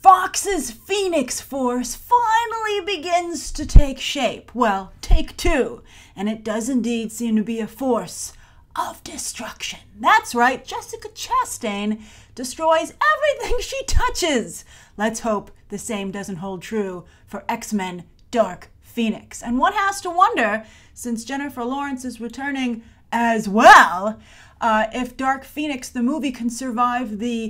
Fox's Phoenix Force finally begins to take shape. Well, take two. And it does indeed seem to be a force of destruction. That's right, Jessica Chastain destroys everything she touches. Let's hope the same doesn't hold true for X-Men Dark Phoenix. And one has to wonder, since Jennifer Lawrence is returning as well, if Dark Phoenix, the movie, can survive the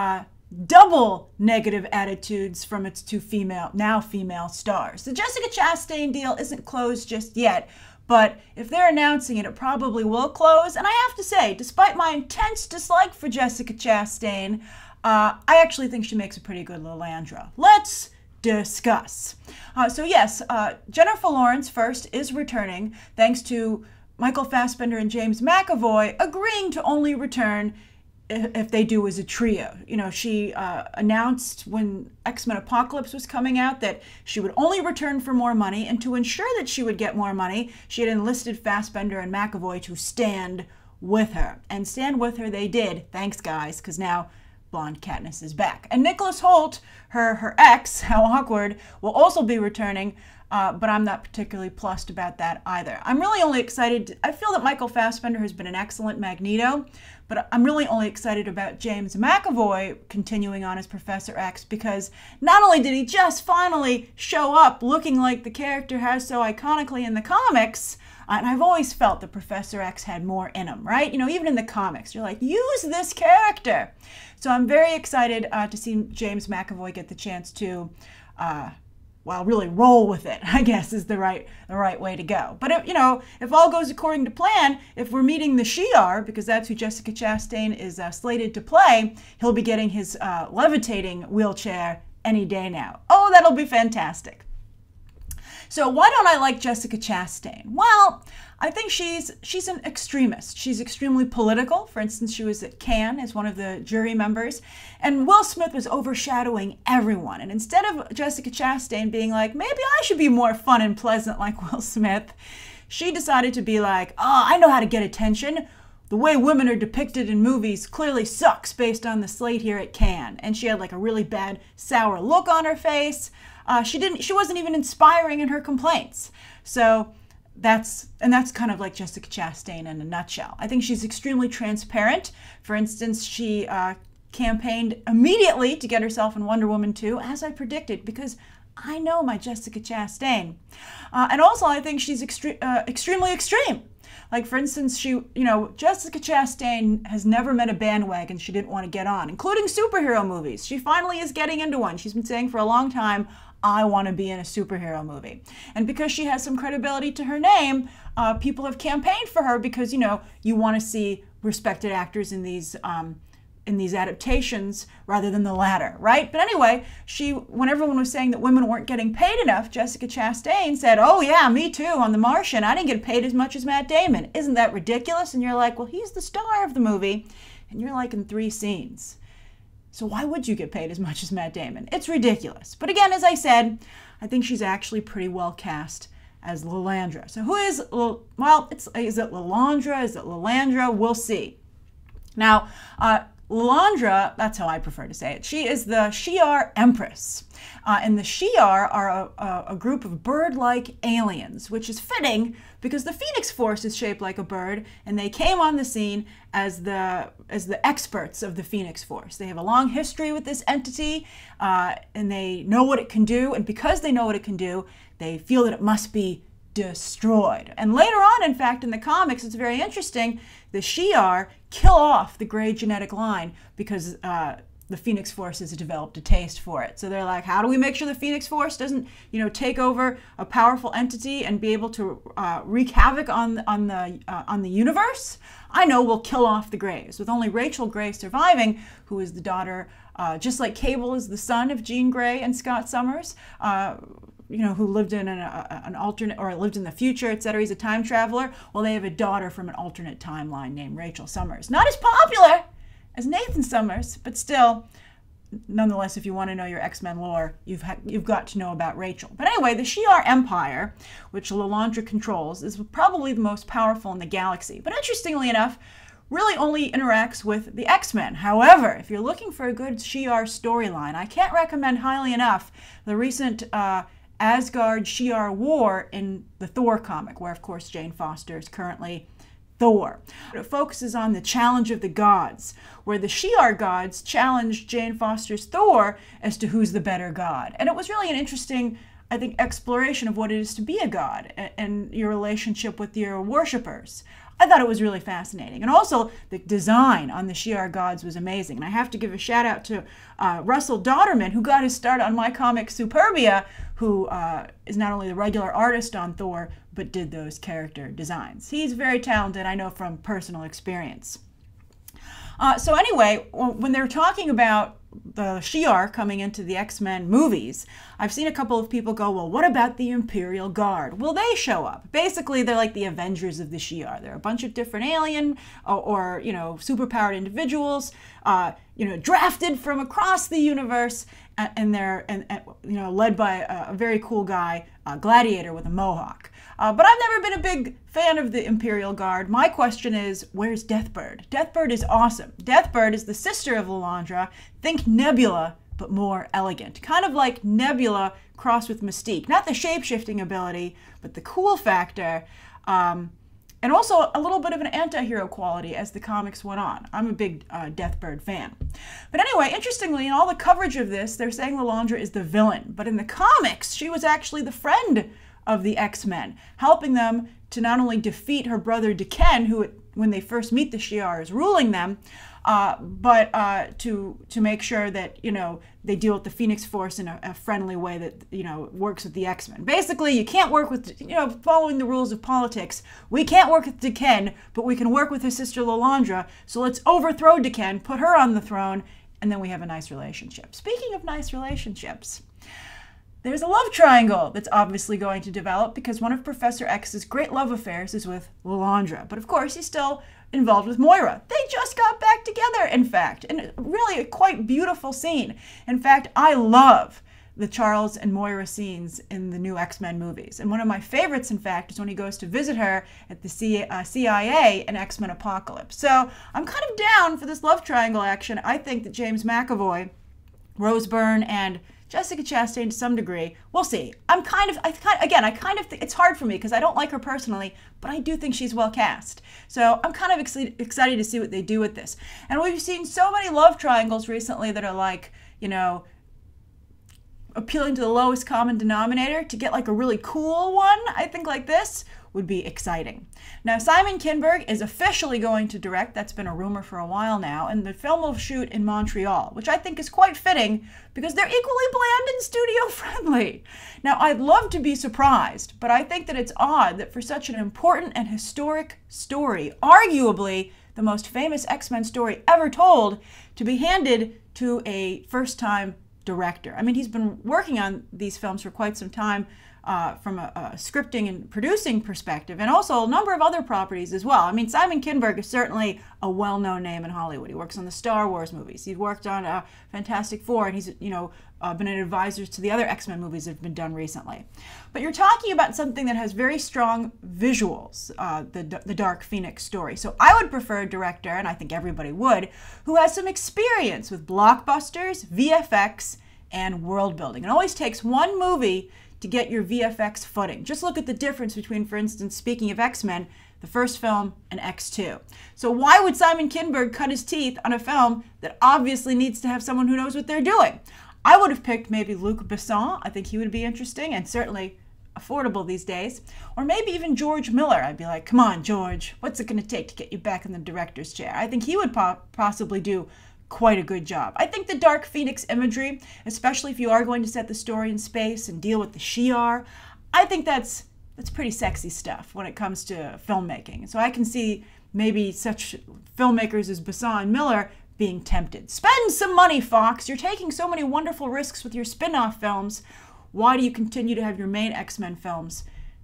double negative attitudes from its two now female stars. The Jessica Chastain deal isn't closed just yet, but if they're announcing it, it probably will close. And I have to say, despite my intense dislike for Jessica Chastain, I actually think she makes a pretty good Lilandra. Let's discuss. So yes, Jennifer Lawrence first is returning thanks to Michael Fassbender and James McAvoy agreeing to only return if they do as a trio. You know, she announced when X-Men Apocalypse was coming out that she would only return for more money, and to ensure that she would get more money, she had enlisted Fassbender and McAvoy to stand with her. And stand with her they did. Thanks, guys, because now blonde Katniss is back. And Nicholas Hoult, her ex, how awkward, will also be returning, but I'm not particularly plussed about that either. I'm really only excited. I feel that Michael Fassbender has been an excellent Magneto, but I'm really only excited about James McAvoy continuing on as Professor X, because not only did he just finally show up looking like the character has so iconically in the comics, and I've always felt that Professor X had more in him, right? You know, even in the comics, you're like, use this character. So I'm very excited to see James McAvoy get the chance to, well, really roll with it, I guess, is the right way to go. But if, you know, if all goes according to plan, if we're meeting the Shi'ar, because that's who Jessica Chastain is slated to play, he'll be getting his levitating wheelchair any day now. Oh, that'll be fantastic. So why don't I like Jessica Chastain? Well, I think she's an extremist. She's extremely political. For instance, she was at Cannes as one of the jury members, and Will Smith was overshadowing everyone. And instead of Jessica Chastain being like, maybe I should be more fun and pleasant like Will Smith, she decided to be like, oh, I know how to get attention. The way women are depicted in movies clearly sucks based on the slate here at Cannes. And she had like a really bad, sour look on her face. She wasn't even inspiring in her complaints. So that's kind of like Jessica Chastain in a nutshell. I think she's extremely transparent. For instance, she campaigned immediately to get herself in Wonder Woman 2, as I predicted, because I know my Jessica Chastain. And also, I think she's extremely extreme. Like, for instance, Jessica Chastain has never met a bandwagon she didn't want to get on, including superhero movies. She finally is getting into one. She's been saying for a long time, I want to be in a superhero movie. And because she has some credibility to her name, people have campaigned for her because, you know, you want to see respected actors in these adaptations rather than the latter, right? But anyway, when everyone was saying that women weren't getting paid enough, Jessica Chastain said, oh yeah, me too, on The Martian. I didn't get paid as much as Matt Damon. Isn't that ridiculous? And you're like, well, he's the star of the movie, and you're like in 3 scenes. So why would you get paid as much as Matt Damon? It's ridiculous. But again, as I said, I think she's actually pretty well cast as Lilandra. So who is, well, is it Lilandra? Is it Lilandra? We'll see. Now, Lilandra, that's how I prefer to say it, she is the Shi'ar Empress. And the Shi'ar are a group of bird-like aliens, which is fitting because the Phoenix Force is shaped like a bird, and they came on the scene as the experts of the Phoenix Force. They have a long history with this entity, and they know what it can do, and because they know what it can do, they feel that it must be destroyed. And later on, in fact, in the comics, it's very interesting, the Shi'ar kill off the gray genetic line because the Phoenix Force has developed a taste for it. So they're like, how do we make sure the Phoenix Force doesn't, take over a powerful entity and be able to wreak havoc on the universe? I know, we'll kill off the Greys. With only Rachel Grey surviving, who is the daughter, just like Cable is the son of Jean Grey and Scott Summers, who lived in an alternate, or lived in the future, etc. He's a time traveler. Well, they have a daughter from an alternate timeline named Rachel Summers. Not as popular as Nathan Summers, but still, nonetheless, if you want to know your X-Men lore, you've got to know about Rachel. But anyway, the Shi'ar Empire, which Lilandra controls, is probably the most powerful in the galaxy. But interestingly enough, really only interacts with the X-Men. However, if you're looking for a good Shi'ar storyline, I can't recommend highly enough the recent Asgard-Shi'ar war in the Thor comic, where, of course, Jane Foster is currently Thor. It focuses on the challenge of the gods, where the Shi'ar gods challenged Jane Foster's Thor as to who's the better god. And it was really an interesting, I think, exploration of what it is to be a god and your relationship with your worshippers. I thought it was really fascinating. And also, the design on the Shi'ar gods was amazing. And I have to give a shout out to Russell Dauterman, who got his start on my comic Superbia, who is not only the regular artist on Thor, but did those character designs. He's very talented, I know from personal experience. So anyway, when they're talking about the Shi'ar coming into the X-Men movies, I've seen a couple of people go, well, what about the Imperial Guard? Will they show up? Basically, they're like the Avengers of the Shi'ar. They're a bunch of different alien or superpowered individuals, drafted from across the universe, and they're led by a very cool guy, Gladiator with a mohawk. But I've never been a big fan of the Imperial Guard. My question is, where's Deathbird? Deathbird is awesome. Deathbird is the sister of Lilandra. Think Nebula, but more elegant. Kind of like Nebula crossed with Mystique. Not the shape-shifting ability, but the cool factor. And also a little bit of an anti-hero quality as the comics went on. I'm a big Deathbird fan. But anyway, interestingly, in all the coverage of this, they're saying Lilandra is the villain. But in the comics, she was actually the friend of the X-Men, helping them to not only defeat her brother D'Ken, who, when they first meet the Shi'ar, is ruling them, but to make sure that, they deal with the Phoenix Force in a friendly way that, works with the X-Men. Basically, you can't work with, following the rules of politics. We can't work with D'Ken, but we can work with his sister Lilandra, so let's overthrow D'Ken, put her on the throne, and then we have a nice relationship. Speaking of nice relationships, there's a love triangle that's obviously going to develop because one of Professor X's great love affairs is with Lilandra. But of course, he's still involved with Moira. They just got back together, in fact, and really a quite beautiful scene. In fact, I love the Charles and Moira scenes in the new X-Men movies. And one of my favorites, in fact, is when he goes to visit her at the CIA in X-Men Apocalypse. So I'm kind of down for this love triangle action. I think that James McAvoy, Rose Byrne, and Jessica Chastain to some degree. We'll see. I kind of think it's hard for me because I don't like her personally, but I do think she's well cast. So I'm kind of excited to see what they do with this. And we've seen so many love triangles recently that are like, appealing to the lowest common denominator. To get like a really cool one, I think like this would be exciting. Now, Simon Kinberg is officially going to direct. That's been a rumor for a while now, and the film will shoot in Montreal, which I think is quite fitting because they're equally bland and studio friendly. Now, I'd love to be surprised, but I think that it's odd that for such an important and historic story, arguably the most famous X-Men story ever told, to be handed to a first-time director. I mean, he's been working on these films for quite some time, from a scripting and producing perspective, and also a number of other properties as well. I mean, Simon Kinberg is certainly a well-known name in Hollywood. He works on the Star Wars movies. He's worked on Fantastic Four, and he's, been an advisor to the other X-Men movies that have been done recently. But you're talking about something that has very strong visuals, the Dark Phoenix story. So I would prefer a director, and I think everybody would, who has some experience with blockbusters, VFX, and world building. It always takes one movie to get your VFX footing. Just look at the difference between, for instance, speaking of X-Men, the first film and X2. So why would Simon Kinberg cut his teeth on a film that obviously needs to have someone who knows what they're doing? I would have picked maybe Luc Besson. I think he would be interesting and certainly affordable these days. Or maybe even George Miller. I'd be like, come on, George, what's it going to take to get you back in the director's chair? I think he would possibly do quite a good job. I think the Dark Phoenix imagery, especially if you are going to set the story in space and deal with the Shi'ar, I think that's pretty sexy stuff when it comes to filmmaking. So I can see maybe such filmmakers as Besson and Miller being tempted. Spend some money, Fox. You're taking so many wonderful risks with your spin-off films. Why do you continue to have your main X-Men films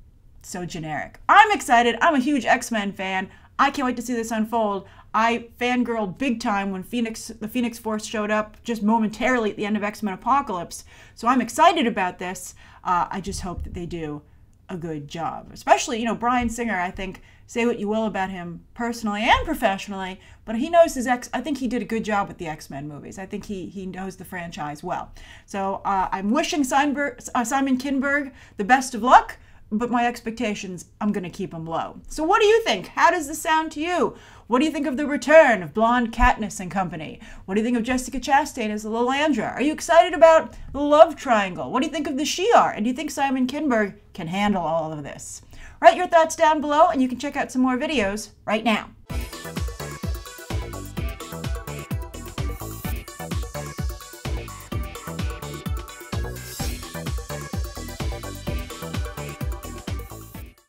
so generic? I'm excited. I'm a huge X-Men fan. I can't wait to see this unfold. I fangirled big time when the Phoenix Force showed up just momentarily at the end of X-Men Apocalypse. So I'm excited about this. I just hope that they do a good job. Especially, Bryan Singer, I think, say what you will about him personally and professionally, but he knows his I think he did a good job with the X-Men movies. I think he knows the franchise well. So I'm wishing Simon Kinberg the best of luck, but my expectations, I'm going to keep them low. So what do you think? How does this sound to you? What do you think of the return of blonde Katniss and company? What do you think of Jessica Chastain as Lilandra? Are you excited about the love triangle? What do you think of the Shi'ar? And do you think Simon Kinberg can handle all of this? Write your thoughts down below, and you can check out some more videos right now.